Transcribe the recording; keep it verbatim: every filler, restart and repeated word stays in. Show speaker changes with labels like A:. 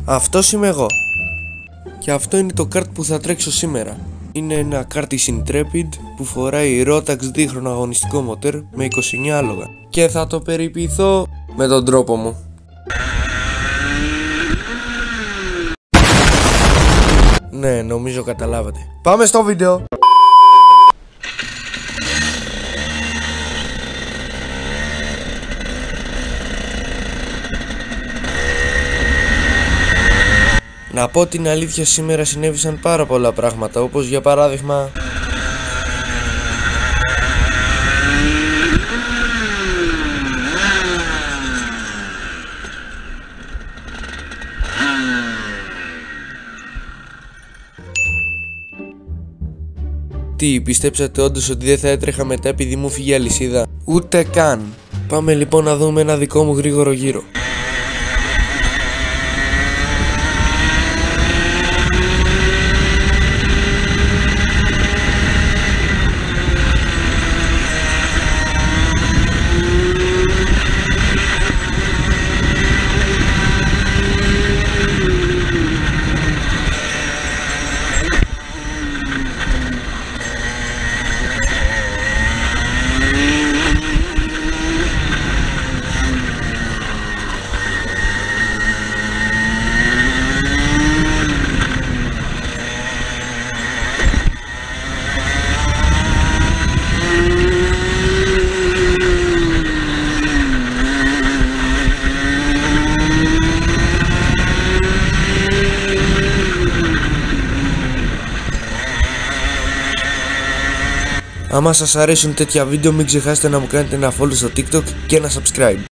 A: Αυτός είμαι εγώ. Και αυτό είναι το kart που θα τρέξω σήμερα. Είναι ένα kart της Intrepid που φοράει Rotax δίχρονο αγωνιστικό μοτέρ με είκοσι εννέα άλογα. Και θα το περιποιηθώ με τον τρόπο μου. Ναι, νομίζω καταλάβατε. Πάμε στο βίντεο! Να πω την αλήθεια, σήμερα συνέβησαν πάρα πολλά πράγματα, όπως για παράδειγμα... Τι, πιστέψατε όντως ότι δεν θα έτρεχα μετά επειδή μου φύγει η αλυσίδα? Ούτε καν. Πάμε λοιπόν να δούμε ένα δικό μου γρήγορο γύρο. Άμα σας αρέσουν τέτοια βίντεο, μην ξεχάσετε να μου κάνετε ένα follow στο TikTok και ένα subscribe.